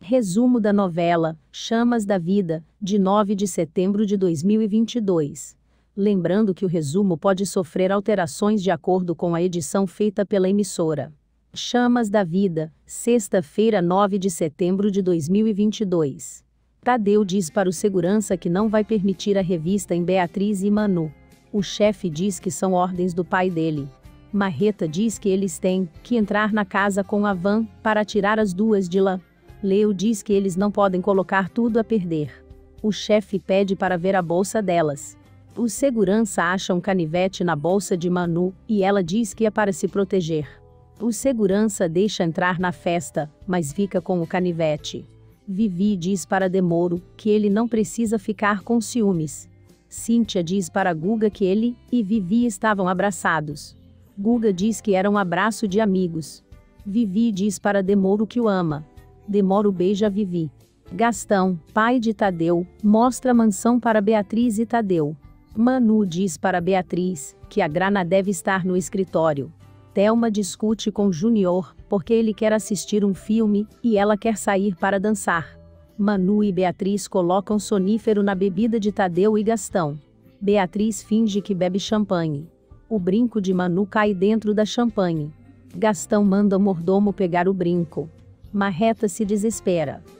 Resumo da novela Chamas da Vida, de 9 de setembro de 2022. Lembrando que o resumo pode sofrer alterações de acordo com a edição feita pela emissora. Chamas da Vida, sexta-feira, 9 de setembro de 2022. Tadeu diz para o segurança que não vai permitir a revista em Beatriz e Manu. O chefe diz que são ordens do pai dele. Marreta diz que eles têm que entrar na casa com a van para tirar as duas de lá. Leo diz que eles não podem colocar tudo a perder. O chefe pede para ver a bolsa delas. O segurança acha um canivete na bolsa de Manu e ela diz que é para se proteger. O segurança deixa entrar na festa, mas fica com o canivete. Vivi diz para Demoro que ele não precisa ficar com ciúmes. Cíntia diz para Guga que ele e Vivi estavam abraçados. Guga diz que era um abraço de amigos. Vivi diz para Demoro que o ama. Demoro beija Vivi. Gastão, pai de Tadeu, mostra a mansão para Beatriz e Tadeu. Manu diz para Beatriz que a grana deve estar no escritório. Thelma discute com Junior porque ele quer assistir um filme e ela quer sair para dançar. Manu e Beatriz colocam sonífero na bebida de Tadeu e Gastão. Beatriz finge que bebe champanhe. O brinco de Manu cai dentro da champanhe. Gastão manda o mordomo pegar o brinco. Marreta se desespera.